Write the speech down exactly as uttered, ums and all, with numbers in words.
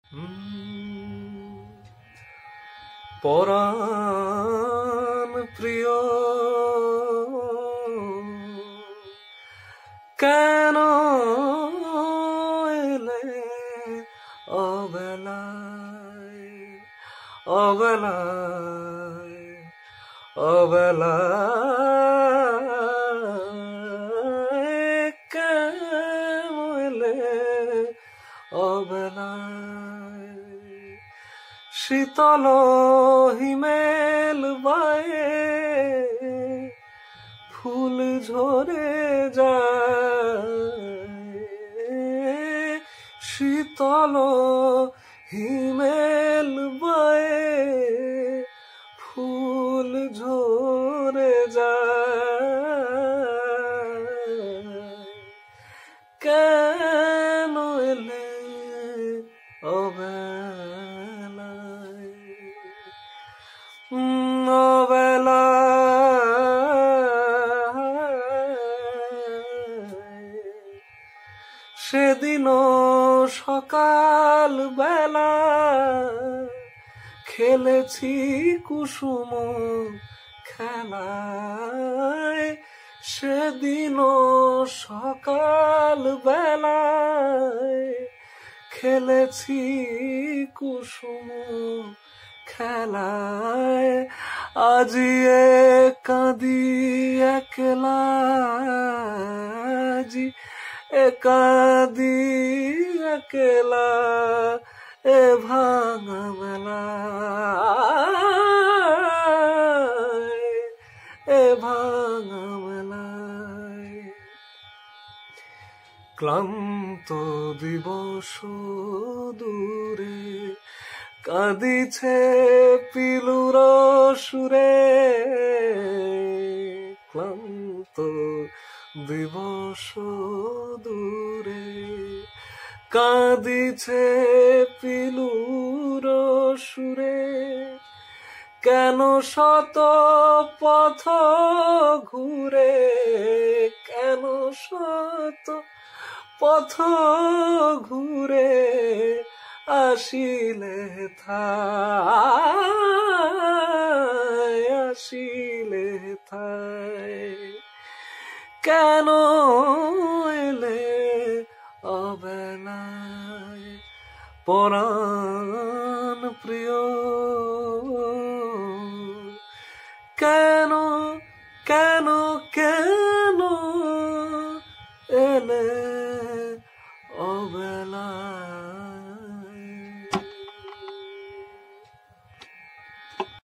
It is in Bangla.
পরাণ প্রিয় কেন এলে অবেলায় অবেলায় অবেলায় কেন এলে অবেলায় শীতল হিমেল বায়ে ফুল ঝরে যায় শীতল হিমেল বায়ে ফুল ঝরে যায় কেন এলে অবেলায় অবেলায় সেদিন সকাল বেলা খেলেছি কুসুম খেলায় সেদিন সকাল বেলায় খেলেছি কুসুম খেলায় আজি এ কাঁদি একলা আজি এ কাঁদি একলা এ ভাঙা মেলায় এ ভাঙা মেলায় ক্লান্ত দিবস দূরে কাঁদিছে পিলুর সুরে ক্লান্ত দিবস দূরে কাঁদিছে পিলুর সুরে কেন শত পথ ঘুরে কেন শত পথ ঘুরে আসিলে থায় আসিলে থায় কেন এলে অবেলায় পরাণ প্রিয়।